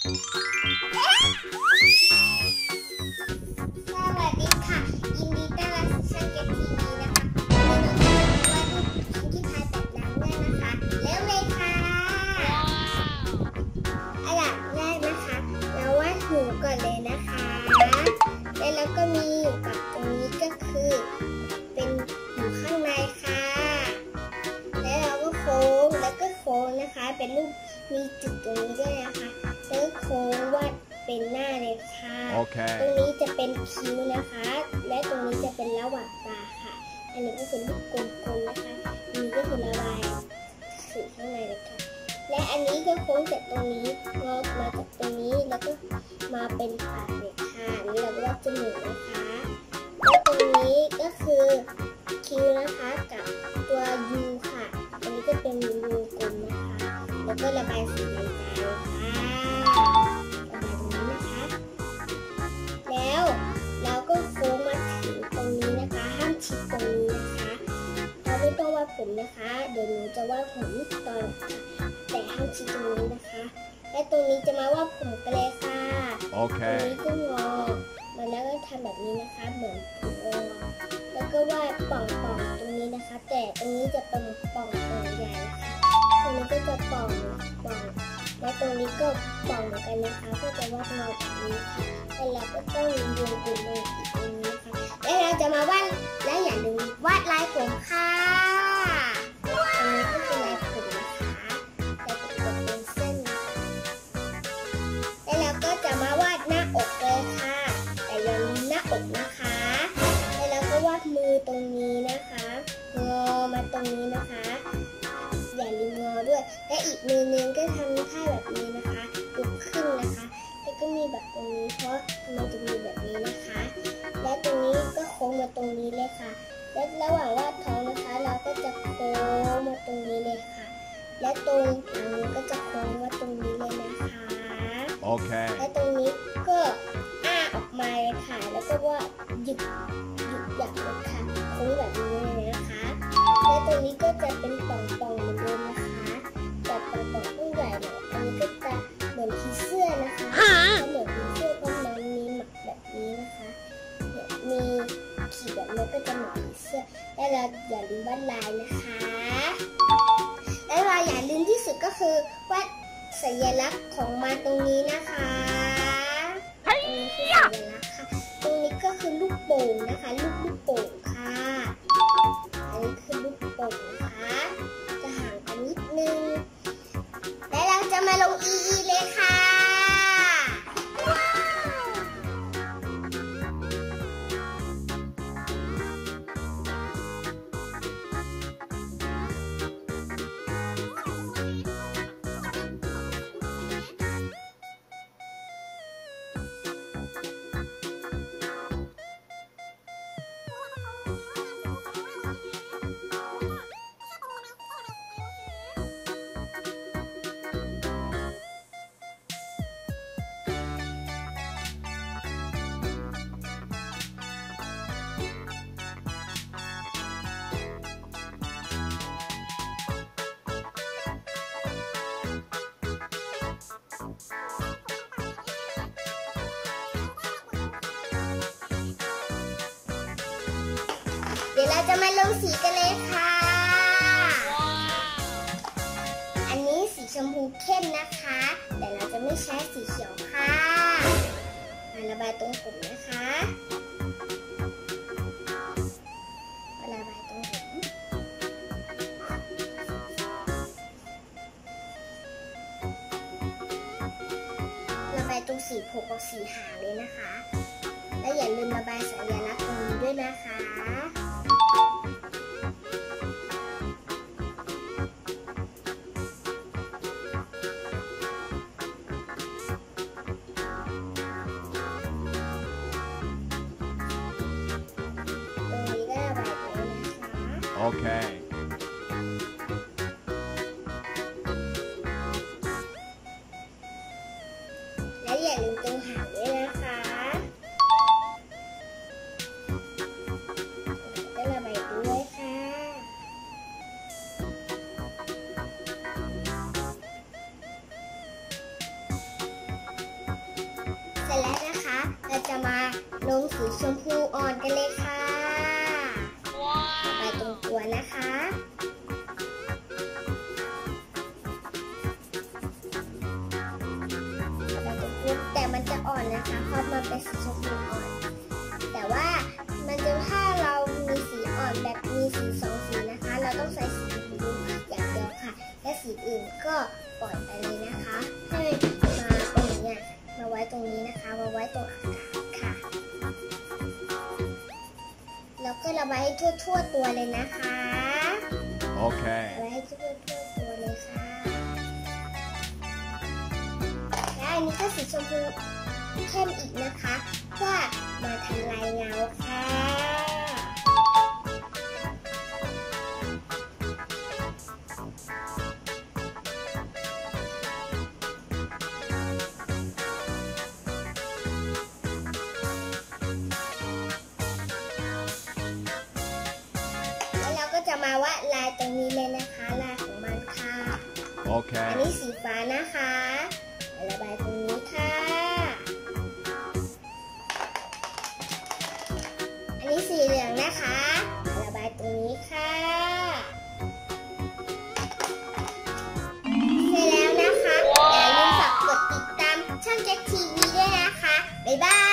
วัสดีค่ะยินดีต้อนรับสู่ช่องเก็ตทีวีนะคะวันนี้เราจะมาดูพิงกี้พายแบบน้ำเงินนะคะเริ่มเลยค่ะอันดับแรกนะคะเราวาดหูก่อนเลยนะคะแล้วก็มีอยู่กับตรงนี้ก็คือเป็นหูข้างในค่ะแล้วเราก็โค้งนะคะเป็นรูปมีจุดตรงนี้ด้วยนะคะแล้วโค้งวาดเป็นหน้าเลยค่ะ Okay. ตรงนี้จะเป็นคิ้วนะคะและตรงนี้จะเป็นระหว่างตาค่ะอันนี้ก็เป็นรูปกลมๆนะคะอันนี้ก็คือระบายสีข้างในเลยค่ะและอันนี้ก็โค้งจากตรงนี้งอมาจากตรงนี้แล้วก็มาเป็นปากเลยค่ะอันนี้เราก็วาดจมูกนะคะและตรงนี้ก็คือคิ้วนะคะกับตัว U ค่ะอันนี้ก็เป็นวงกลมนะคะแล้วก็ระบายสีในตาเลยค่ะระบายตรงนี้นะคะแล้วเราก็โค้งมาถึงตรงนี้นะคะห้ามชิดตรงนี้นะคะเราไม่ต้องวาดผมนะคะเดี๋ยวหนูจะวาดผมตอนค่ะแต่ห้ามชิดตรงนี้นะคะและตรงนี้จะมาวาดผมกันเลยค่ะตรงนี้ก็งอมาแล้วก็ทำแบบนี้นะคะเหมือนผมงอแล้วก็วาดป่องๆตรงนี้นะคะแต่ตรงนี้จะเป็นป่องใหญ่ค่ะตรงนี้ก็จะป่องและตรงนี้ก็ป่องเหมือนกันนะคะก็จะวาดงอแบบนี้ค่ะแล้วเราก็ต้องมีวงกลมอีกตรงนี้นะคะแล้วเราจะมาวาดและอย่าลืมวาดลายผมค่ะอันนี้ก็คือลายผมนะคะแล้วก็กดเป็นเส้นแล้วเราก็จะมาวาดหน้าอกเลยค่ะแต่อย่าลืมหน้าอกนะคะแล้วเราก็วาดมือตรงนี้นะคะงอมาตรงนี้นะคะอย่าลืมงอด้วยและอีกมือนึงก็ทำท่าแบบนี้นะคะยกขึ้นนะคะแล้วก็มีแบบตรงนี้เพราะมันจะมีแบบนี้นะคะและตรงนี้ก็โค้งมาตรงนี้เลยค่ะและระหว่างวาดท้องนะคะเราก็จะโค้งมาตรงนี้เลยค่ะและตรงหลังก็จะโค้งมาตรงนี้เลยนะคะ Okay. และตรงนี้ก็อ้าออกมาเลยค่ะแล้วก็ว่าหยุดอยากเลยค่ะโค้งแบบนี้เลยนะคะและตรงนี้ก็จะเป็นป่องๆเหมือนเดิมนะคะแต่ป่องต้องใหญ่หน่อยอันนี้ก็จะเหมือนผีเสื้อนะคะเหมือนผีเสื้อก็มันมีหมักแบบนี้นะคะมีขีดแบบนี้ก็จะเหมือนผีเสื้อและเราอย่าลืมวาดลายนะคะและเราอย่าลืมที่สุดก็คือวาดสัญลักษณ์ของมันตรงนี้นะคะตรงนี้คือสัญลักษณ์ค่ะตรงนี้ก็คือลูกโป่งนะคะลูกโป่งค่ะอันนี้คือลูกโป่งนะคะจะห่างกันนิดนึงและเราจะมาลงอีเลยค่ะเดี๋ยวเราจะมาลงสีกันเลยค่ะ อันนี้สีชมพูเข้มนะคะแต่เราจะไม่ใช้สีเขียวค่ะมาระบายตรงผมนะคะมาระบายตรงผมระบายตรงสีผมกับสีหางเลยนะคะและอย่าลืมระบายสัญลักษณ์ตรงนี้ด้วยนะคะ Okay. และอย่าลืมตรงหางด้วยนะคะก็ระบายด้วยค่ะ แชมพูอ่อนกันเลยค่ะระบายตรงตัวนะคะระบายตรงตัวแต่มันจะอ่อนนะคะเพราะมันเป็นสีชมพูอ่อนแต่ว่ามันจะถ้าเรามีสีอ่อนแบบมีสี2 สีนะคะเราต้องใส่สีชมพูอย่างเดียวค่ะและสีอื่นก็ปล่อยไปเลยนะคะให้มาตรงนี้มาไว้ตรงนี้นะคะมาไว้ตรงอากาศค่ะแล้วก็ระบายให้ทั่วตัวเลยนะคะ Okay. ระบายให้ทั่วตัวเลยค่ะและอันนี้ก็สีชมพูเข้มอีกนะคะเพื่อมาทำลายเงาค่ะก็จะมาวาดลายตรงนี้เลยนะคะลายของมันค่ะ Okay. อันนี้สีฟ้านะคะระบายตรงนี้ค่ะอันนี้สีเหลืองนะคะระบายตรงนี้ค่ะเสร็จแล้วนะคะอย่าลืมฝากกดติดตามช่องแจ็คทีวีด้วยนะคะบ๊ายบาย